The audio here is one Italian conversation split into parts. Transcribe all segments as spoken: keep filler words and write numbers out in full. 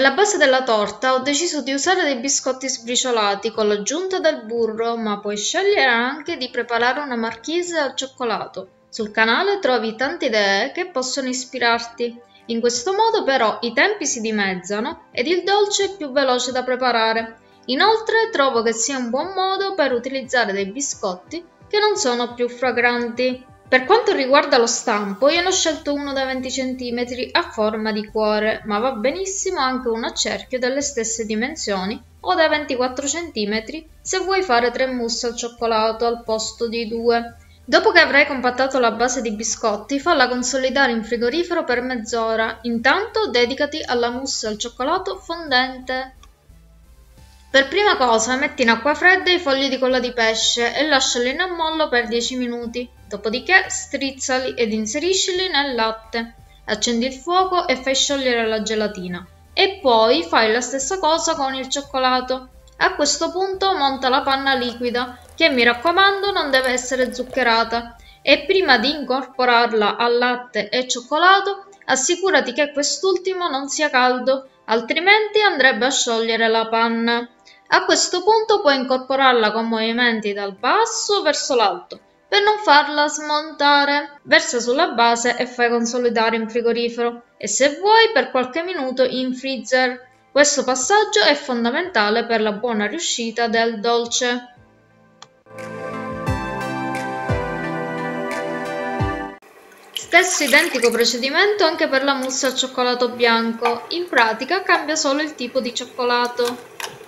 la base della torta ho deciso di usare dei biscotti sbriciolati con l'aggiunta del burro, ma puoi scegliere anche di preparare una marchise al cioccolato. Sul canale trovi tante idee che possono ispirarti. In questo modo però i tempi si dimezzano ed il dolce è più veloce da preparare. Inoltre trovo che sia un buon modo per utilizzare dei biscotti che non sono più fragranti. Per quanto riguarda lo stampo, io ne ho scelto uno da venti centimetri a forma di cuore, ma va benissimo anche uno a cerchio delle stesse dimensioni o da ventiquattro centimetri se vuoi fare tre mousse al cioccolato al posto di due. Dopo che avrai compattato la base di biscotti, falla consolidare in frigorifero per mezz'ora. Intanto dedicati alla mousse al cioccolato fondente. Per prima cosa metti in acqua fredda i fogli di colla di pesce e lasciali in ammollo per dieci minuti, dopodiché strizzali ed inseriscili nel latte. Accendi il fuoco e fai sciogliere la gelatina e poi fai la stessa cosa con il cioccolato. A questo punto monta la panna liquida, che mi raccomando non deve essere zuccherata, e prima di incorporarla al latte e cioccolato assicurati che quest'ultimo non sia caldo, altrimenti andrebbe a sciogliere la panna. A questo punto puoi incorporarla con movimenti dal basso verso l'alto per non farla smontare. Versa sulla base e fai consolidare in frigorifero e se vuoi per qualche minuto in freezer. Questo passaggio è fondamentale per la buona riuscita del dolce. Stesso identico procedimento anche per la mousse al cioccolato bianco, in pratica cambia solo il tipo di cioccolato.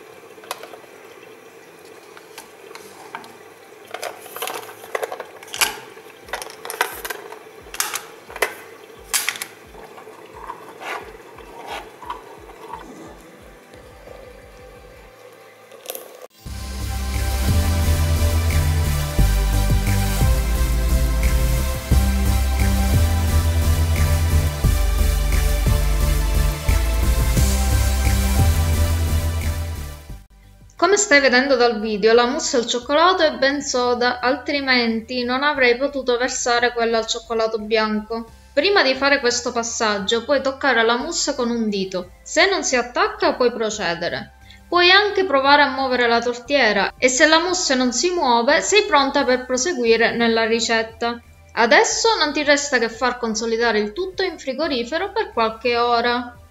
Come stai vedendo dal video, la mousse al cioccolato è ben soda, altrimenti non avrei potuto versare quella al cioccolato bianco. Prima di fare questo passaggio puoi toccare la mousse con un dito, se non si attacca puoi procedere. Puoi anche provare a muovere la tortiera e se la mousse non si muove sei pronta per proseguire nella ricetta. Adesso non ti resta che far consolidare il tutto in frigorifero per qualche ora.